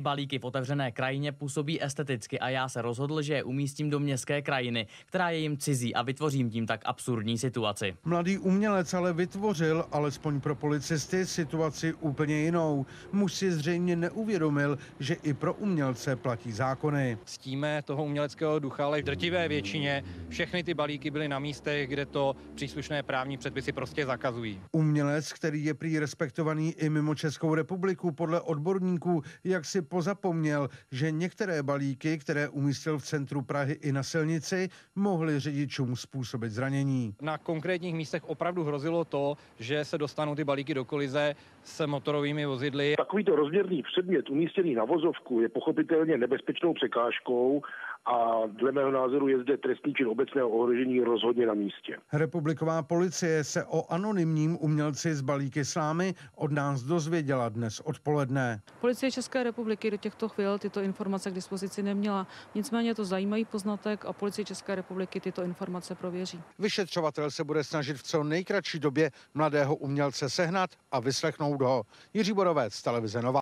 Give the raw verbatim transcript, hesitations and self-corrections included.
Balíky v otevřené krajině působí esteticky a já se rozhodl, že je umístím do městské krajiny, která je jim cizí, a vytvořím tím tak absurdní situaci. Mladý umělec ale vytvořil, alespoň pro policisty, situaci úplně jinou. Muž si zřejmě neuvědomil, že i pro umělce platí zákony. Ctíme toho uměleckého ducha, ale v drtivé většině všechny ty balíky byly na místech, kde to příslušné právní předpisy prostě zakazují. Umělec, který je prý respektovaný i mimo Českou republiku, podle odborníků, jak si pozapomněl, že některé balíky, které umístil v centru Prahy i na silnici, mohly řidičům způsobit zranění. Na konkrétních místech opravdu hrozilo to, že se dostanou ty balíky do kolize s motorovými vozidly. Takovýto rozměrný předmět umístěný na vozovku je pochopitelně nebezpečnou překážkou a dle mého názoru je zde trestný čin obecného ohrožení rozhodně na místě. Republiková policie se o anonymním umělci z balíky slámy od nás dozvěděla dnes odpoledne. Policie České republiky do těchto chvil tyto informace k dispozici neměla. Nicméně to zajímavý poznatek a Policie České republiky tyto informace prověří. Vyšetřovatel se bude snažit v co nejkratší době mladého umělce sehnat a vyslechnout ho. Jiří Borovec, televize Nova.